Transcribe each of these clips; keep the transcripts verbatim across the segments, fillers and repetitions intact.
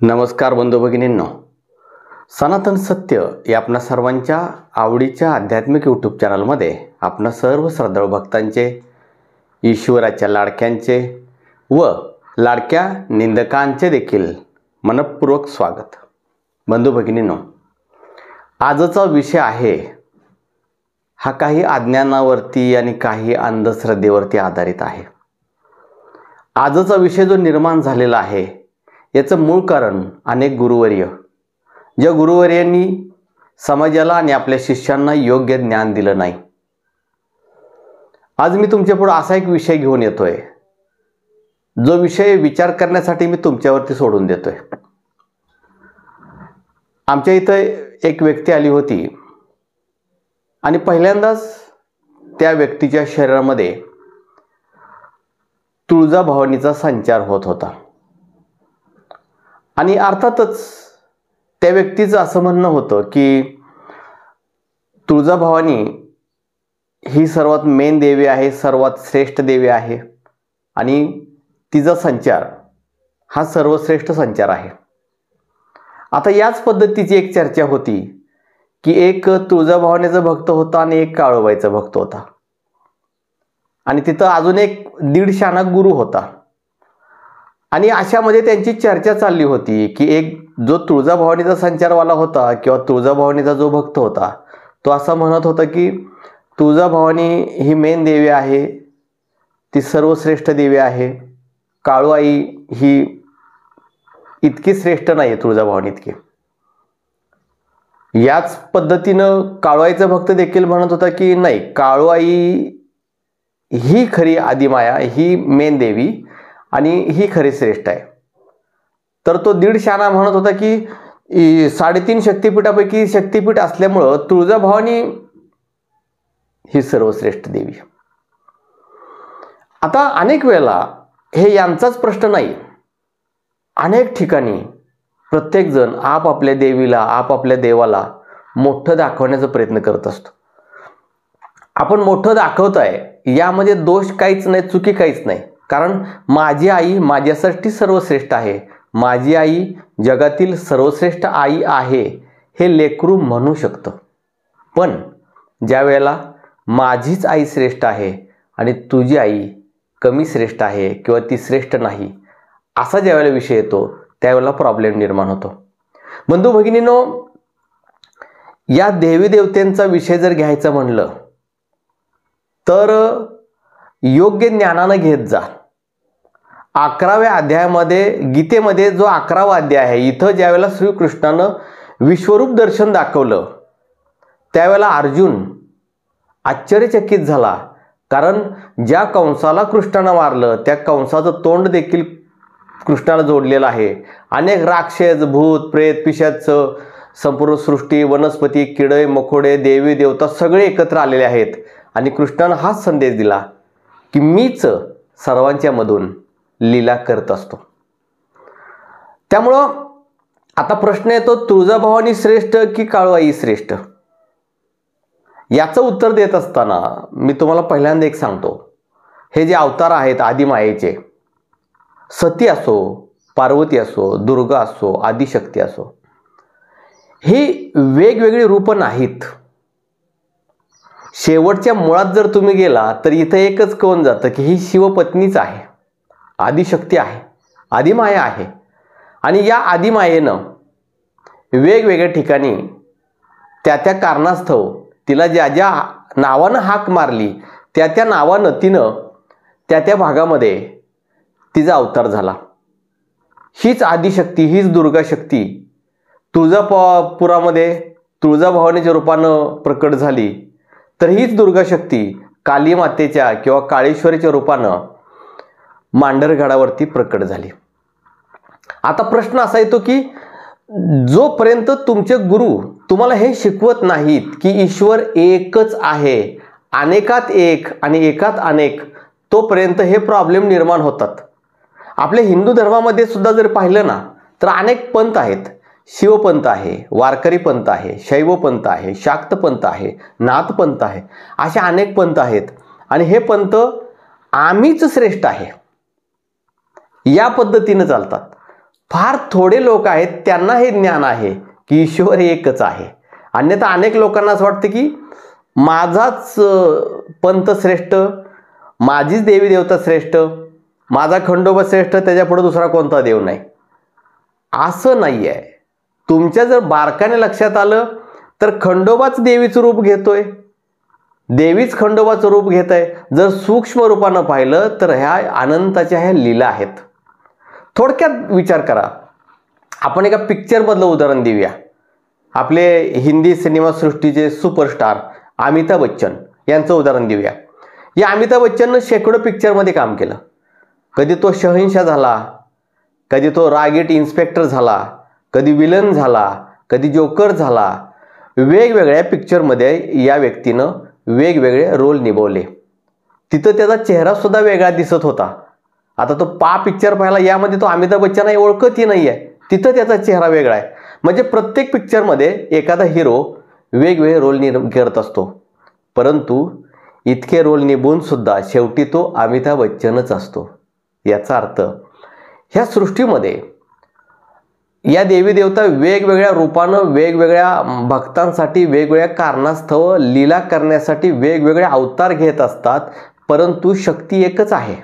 नमस्कार बंधू भगिनींनो, सनातन सत्य या आपणा सर्वांच्या आवडीच्या आध्यात्मिक यूट्यूब चॅनलमध्ये आपणा सर्व श्रद्धाळू भक्तांचे, ईश्वराच्या लाडक्यांचे व लाडक्या निंदकांचे देखील मनपूर्वक स्वागत। बंधू भगिनींनो, आजचा विषय आहे हा काही अज्ञानावरती आणि काही अंधश्रद्धेवरती आधारित आहे। आजचा विषय जो निर्माण झालेला आहे याचं मूळ कारण अनेक गुरुवर्य, ज्या गुरुवर्यांनी समाजाला आणि आपल्या शिष्यांना योग्य ज्ञान दिलं नाही। आज मी तुमच्या पुढे असा एक विषय घेऊन येतोय जो विषय विचार करण्यासाठी मी तुमच्यावरती सोडून देतोय। आमच्या इथे एक व्यक्ती आली होती आणि पहिल्यांदाच त्या व्यक्तीच्या शरीरामध्ये तुळजाभवानीचा संचार होत होता आणि अर्थातच त्या व्यक्तीचं असं म्हणणं होतं की तुळजाभवानी ही सर्वात मेन देवी आहे, सर्वात श्रेष्ठ देवी आहे आणि तिचा संचार हा सर्वश्रेष्ठ संचार आहे। आता याच पद्धतीची एक चर्चा होती की एक तुळजाभवानीचा भक्त होता आणि एक काळूबाईचा भक्त होता आणि तिथं अजून एक दीड शाणा गुरु होता आणि अशामध्ये त्यांची चर्चा चालली होती की एक जो तुळजाभवानीचा संचारवाला होता किंवा तुळजाभवानीचा जो भक्त होता तो असा म्हणत होता की तुळजाभवानी ही मेन देवी आहे, ती सर्वश्रेष्ठ देवी आहे, काळूआई ही इतकी श्रेष्ठ नाही तुळजाभवानी इतकी। याच पद्धतीनं काळूआईचा भक्त देखील म्हणत होता की नाही, काळूआई ही खरी आदिमाया, ही मेन देवी आणि ही खरी श्रेष्ठ आहे। तर तो दीड शाणा म्हणत होता की साडेतीन शक्तिपीठापैकी शक्तिपीठ असल्यामुळं तुळजाभवानी ही सर्वश्रेष्ठ देवी। आता अनेक वेळेला हे यांचाच प्रश्न नाही, अनेक ठिकाणी प्रत्येक जण आपापल्या देवीला, आपापल्या देवाला मोठं दाखवण्याचा प्रयत्न करत असतो। आपण मोठं दाखवताय यामध्ये दोष काहीच नाही, चुकी काहीच नाही, कारण माझी आई माझ्यासाठी सर्वश्रेष्ठ आहे, माझी आई जगातील सर्वश्रेष्ठ आई आहे हे लेकरू म्हणू शकतं। पण ज्या वेळेला माझीच आई श्रेष्ठ आहे आणि तुझी आई कमी श्रेष्ठ आहे किंवा ती श्रेष्ठ नाही असा ज्या वेळेला विषय येतो त्यावेळेला प्रॉब्लेम निर्माण होतो। बंधू भगिनींनो, या देवी देवतांचा विषय जर घ्यायचा म्हणलं तर योग्य ज्ञानानं घेत जा। अकराव्या अध्यायामध्ये गीतेमध्ये जो अकरावा अध्याय आहे, इथं ज्यावेळेला श्रीकृष्णानं विश्वरूप दर्शन दाखवलं त्यावेळेला अर्जुन आश्चर्यचकित झाला, कारण ज्या कंसाला कृष्णानं मारलं त्या कंसाचं तोंड देखील कृष्णाला जोडलेलं आहे। अनेक राक्षस, भूत, प्रेत, पिशाच, संपूर्ण सृष्टी, वनस्पती, किडे, मकोडे, देवी देवता सगळे एकत्र आलेले आहेत आणि कृष्णानं हाच संदेश दिला की मीच सर्वांच्या मधून लीला करत असतो। त्यामुळं आता प्रश्न येतो, तुळजाभवानी श्रेष्ठ की काळूआई श्रेष्ठ? याचं उत्तर देत असताना मी तुम्हाला पहिल्यांदा एक सांगतो, हे जे अवतार आहेत आदिमायेचे, सती असो, पार्वती असो, दुर्गा असो, आदिशक्ती असो, ही वेगवेगळी रूपं नाहीत। शेवटच्या मुळात जर तुम्ही गेला तर इथं एकच कळून जातं की ही शिवपत्नीच आहे, आदिशक्ती आहे, आदिमाया आहे आणि या आदिमायेनं वेगवेगळ्या ठिकाणी त्या त्या कारणास्तव तिला ज्या ज्या नावानं हाक मारली त्या त्या नावानं तिनं त्या त्या भागामध्ये तिचा अवतार झाला। हीच आदिशक्ती, हीच दुर्गा शक्ती तुळजापुरामध्ये तुळजाभवानीच्या रूपानं प्रकट झाली, तर हीच दुर्गा शक्ती काली मातेच्या किंवा काळेश्वरीच्या रूपानं मांढरगडावरती प्रकट झाली। आता प्रश्न असा येतो की जोपर्यंत तुमचे गुरु तुम्हाला हे शिकवत नाहीत की ईश्वर एकच आहे, अनेकात एक आणि एकात अनेक, तोपर्यंत हे प्रॉब्लेम निर्माण होतात। आपल्या हिंदू धर्मामध्ये सुद्धा जर पाहिलं ना तर अनेक पंथ आहेत, शिवपंथ आहे, वारकरी पंथ आहे, शैव पंथ आहे, शाक्त पंथ आहे, नाथ पंथ आहे, असे अनेक पंथ आहेत आणि हे पंथ आम्हीच श्रेष्ठ आहे या पद्धतीने चालतात। फार थोडे लोक आहेत त्यांना हे ज्ञान आहे की ईश्वर एकच आहे. अन्यथा अनेक लोकांना असं वाटतं की माझाच पंथ श्रेष्ठ, माझीच देवी देवता श्रेष्ठ, माझा खंडोबा श्रेष्ठ, त्याच्यापुढे दुसरा कोणता देव नाही. असं नाही आहे. तुमच्या जर बारकाने लक्षात आलं तर खंडोबाच देवीचं रूप घेतोय, देवीच खंडोबाचं रूप घेत आहे. जर सूक्ष्म रूपानं पाहिलं तर ह्या अनंताच्या ह्या लीला आहेत. थोडक्यात विचार करा. आपण एका पिक्चरमधलं उदाहरण देऊया. आपले हिंदी सिनेमासृष्टीचे सुपरस्टार अमिताभ बच्चन यांचं उदाहरण देऊया. या अमिताभ बच्चननं शेकडो पिक्चरमध्ये काम केलं. कधी तो शहंशाह झाला, कधी तो रागीट इन्स्पेक्टर झाला, कधी विलन झाला, कधी जोकर झाला. वेगवेगळ्या पिक्चरमध्ये या व्यक्तीनं वेगवेगळे रोल निभावले. तिथं त्याचा चेहरा सुद्धा वेगळा दिसत होता. आता तो पा पिक्चर पाहिला, यामध्ये तो अमिताभ बच्चन आहे ओळखतही नाही आहे, तिथं त्याचा चेहरा वेगळा आहे. म्हणजे प्रत्येक पिक्चरमध्ये एखादा हिरो वेगवेगळे रोल नि करत असतो. परंतु इतके रोल निभून सुद्धा शेवटी तो अमिताभ बच्चनच असतो. याचा अर्थ ह्या सृष्टीमध्ये या देवी देवता वेगवेगळ्या रूपानं वेगवेगळ्या भक्तांसाठी वेगवेगळ्या कारणास्तव लीला करण्यासाठी वेगवेगळे अवतार घेत असतात. परंतु शक्ती एकच आहे.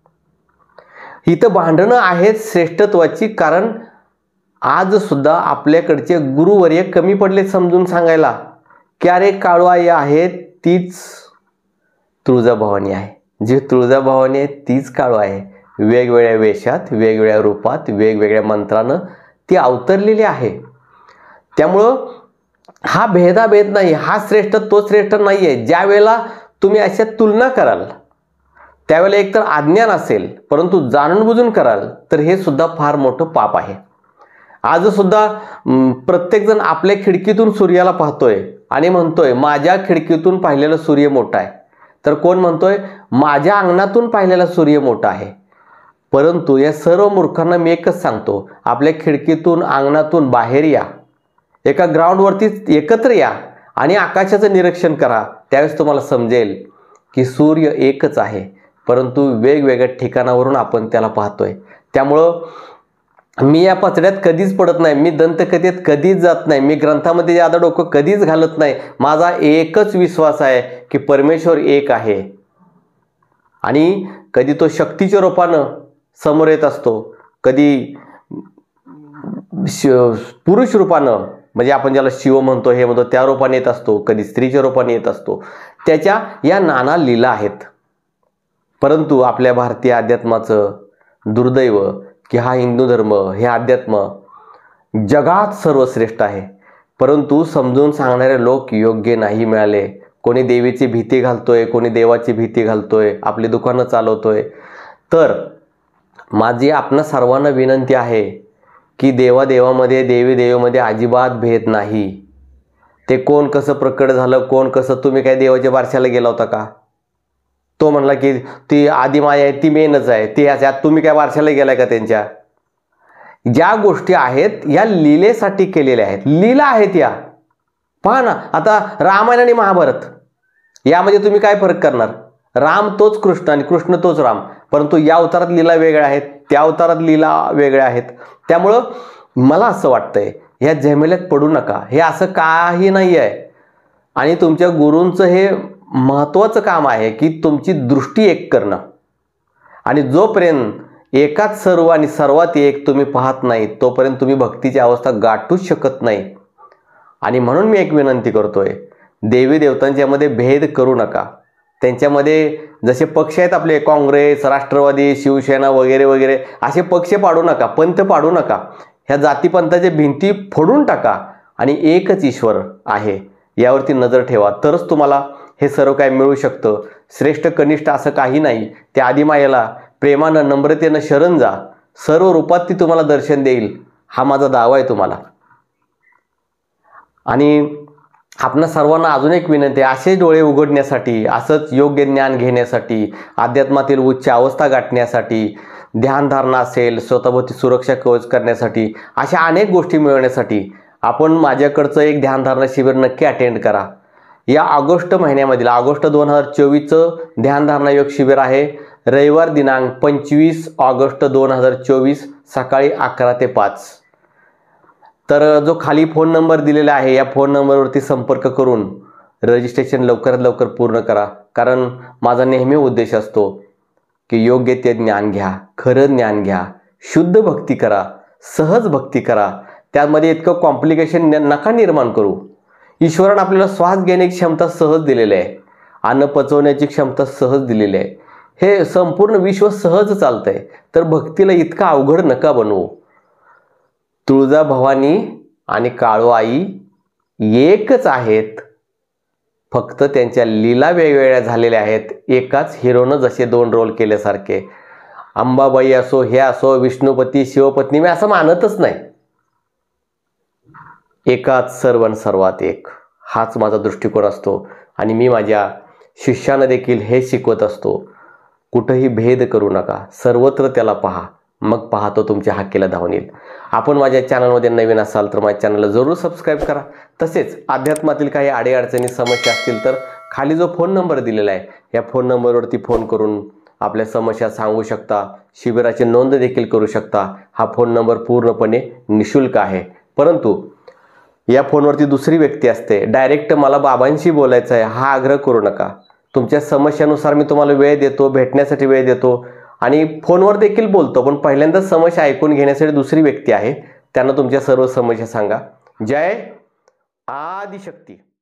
इथं भांडणं आहेत श्रेष्ठत्वाची, कारण आज सुद्धा आपल्याकडचे गुरुवर्य कमी पडले समजून सांगायला की अरे काळूआई आहे तीच तुळजाभवानी आहे, जी तुळजाभवानी आहे तीच काळू आहे. वेगवेगळ्या वेशात, वेगवेगळ्या रूपात, वेगवेगळ्या मंत्रानं ती अवतरलेली आहे. त्यामुळं हा भेदाभेद नाही, हा श्रेष्ठ तो श्रेष्ठ नाही आहे. ज्या वेळेला तुम्ही अशा तुलना कराल त्यावेळेला एकतर अज्ञान असेल, परंतु जाणून बुजून कराल तर हे सुद्धा फार मोठं पाप आहे. आज सुद्धा प्रत्येकजण आपल्या खिडकीतून सूर्याला पाहतोय आणि म्हणतोय माझ्या खिडकीतून पाहिलेला सूर्य मोठा आहे, तर कोण म्हणतोय माझ्या अंगणातून पाहिलेला सूर्य मोठा आहे. परंतु या सर्व मूर्खांना मी एकच सांगतो, आपल्या खिडकीतून अंगणातून बाहेर या, एका ग्राउंडवरती एकत्र या आणि आकाशाचं निरीक्षण करा. त्यावेळेस तुम्हाला समजेल की सूर्य एकच आहे, परंतु वेगवेगळ्या ठिकाणावरून आपण त्याला पाहतोय. त्यामुळं मी या पचड्यात कधीच पडत नाही, मी दंतकथेत कधीच जात नाही, मी ग्रंथामध्ये ज्यादा डोकं कधीच घालत नाही. माझा एकच विश्वास आहे की परमेश्वर एक आहे आणि कधी तो शक्तीच्या रूपानं समोर येत असतो, कधी पुरुष रूपानं म्हणजे आपण ज्याला शिव म्हणतो हे म्हणतो त्या रूपाने येत असतो, कधी स्त्रीच्या रूपाने येत असतो. त्याच्या या नाना लीला आहेत. परंतु आपल्या भारतीय अध्यात्माचं दुर्दैव की हा हिंदू धर्म हे अध्यात्म जगात सर्वश्रेष्ठ आहे, परंतु समजून सांगणारे लोक योग्य नाही मिळाले. कोणी देवीची भीती घालतोय, कोणी देवाची भीती घालतोय, आपली दुकानं चालवतोय. तर माझी आपणा सर्वांना विनंती आहे की देवादेवामध्ये देवी देवीमध्ये अजिबात भेद नाही. ते कोण कसं प्रकट झालं, कोण कसं, तुम्ही काय देवाच्या बारशाला गेला होता का? तो म्हणला की ती आदिमाया आहे, ती मेनच आहे, ती ह्याच्यात तुम्ही काय बारशाला गेलाय का? त्यांच्या ज्या गोष्टी आहेत या लीलेसाठी केलेल्या आहेत, लीला आहेत या. पहा ना, आता रामायण आणि महाभारत यामध्ये तुम्ही काय फरक करणार? राम तोच कृष्ण आणि कृष्ण तोच राम, परंतु या अवतारात लीला वेगळ्या आहेत, त्या अवतारात लीला वेगळ्या आहेत. त्यामुळं मला असं वाटतंय ह्या झमेल्यात पडू नका. हे असं काही नाही आहे आणि तुमच्या गुरूंचं हे महत्त्वाचं काम आहे की तुमची दृष्टी एक करणं. आणि जोपर्यंत एकाच सर्व आणि सर्वात एक तुम्ही पाहत नाही तोपर्यंत तुम्ही भक्तीची अवस्था गाठूच शकत नाही. आणि म्हणून मी एक विनंती करतोय, देवी देवतांच्यामध्ये भेद करू नका. त्यांच्यामध्ये जसे पक्ष आहेत आपले काँग्रेस, राष्ट्रवादी, शिवसेना वगैरे वगैरे असे पक्ष पाडू नका, पंथ पाडू नका. ह्या जातीपंथाच्या भिंती फोडून टाका आणि एकच ईश्वर आहे यावरती नजर ठेवा, तरच तुम्हाला हे सर्व काय मिळू शकतं. श्रेष्ठ कनिष्ठ असं काही नाही. त्या आदिमायेला प्रेमानं नम्रतेनं शरण जा, सर्व रूपात ती तुम्हाला दर्शन देईल, हा माझा दावा आहे तुम्हाला. आणि आपणा सर्वांना अजून एक विनंती आहे, असे डोळे उघडण्यासाठी, असंच योग्य ज्ञान घेण्यासाठी, अध्यात्मातील उच्च अवस्था गाठण्यासाठी, ध्यानधारणा असेल, स्वतःभोवती सुरक्षा कवच करण्यासाठी, अशा अनेक गोष्टी मिळवण्यासाठी आपण माझ्याकडचं एक ध्यानधारणा शिबिर नक्की अटेंड करा. या ऑगस्ट महिन्यामधील ऑगस्ट दोन हजार चोवीसचं ध्यानधारणा योग शिबिर आहे. रविवार दिनांक पंचवीस ऑगस्ट दोन हजार चोवीस सकाळी अकरा ते पाच. तर जो खाली फोन नंबर दिलेला आहे या फोन नंबरवरती संपर्क करून रजिस्ट्रेशन लवकरात लवकर पूर्ण करा. कारण माझा नेहमी उद्देश असतो की योग्य ते ज्ञान घ्या, खरं ज्ञान घ्या, शुद्ध भक्ती करा, सहज भक्ती करा. त्यामध्ये इतकं कॉम्प्लिकेशन नका निर्माण करू. ईश्वराने आपल्याला श्वास घेण्याची क्षमता सहज दिलेली आहे, अन्न पचवण्याची क्षमता सहज दिलेली आहे. हे संपूर्ण विश्व सहज चालतंय. तर भक्तीला इतकं अवघड नका बनवू. तुळजाभवानी आणि काळूआई एकच आहेत, फक्त त्यांच्या लीला वेगवेगळ्या झालेल्या आहेत. एकाच हिरोनं जसे दोन रोल केल्यासारखे. अंबाबाई असो, हे असो, विष्णुपती, शिवपत्नी, मी असं मानतच नाही. एकाच सर्वन सर्वात एक, हाच माझा दृष्टिकोन असतो. आणि मी माझ्या शिष्यांना देखील हे शिकवत असतो, कुठंही भेद करू नका, सर्वत्र त्याला पहा, मग पाहतो तुमच्या हाकेला धावून येईल. आपण माझ्या चॅनलमध्ये नवीन असाल तर माझ्या चॅनलला जरूर सबस्क्राईब करा. तसेच अध्यात्मातील काही अडीअडचणी समस्या असतील तर खाली जो फोन नंबर दिलेला आहे या फोन नंबरवरती फोन करून आपल्या समस्या सांगू शकता. शिबिराची नोंद देखील करू शकता. हा फोन नंबर पूर्णपणे निशुल्क आहे. परंतु या फोनवरती दुसरी व्यक्ती असते, डायरेक्ट मला बाबांशी बोलायचं आहे हा आग्रह करू नका. तुमच्या समस्यानुसार मी तुम्हाला वेळ देतो, भेटण्यासाठी वेळ देतो आणि फोनवर देखील बोलतो. पण पहिल्यांदा समस्या ऐकून घेण्यासाठी दुसरी व्यक्ती आहे, त्यांना तुमच्या सर्व समस्या सांगा. जय आदिशक्ती.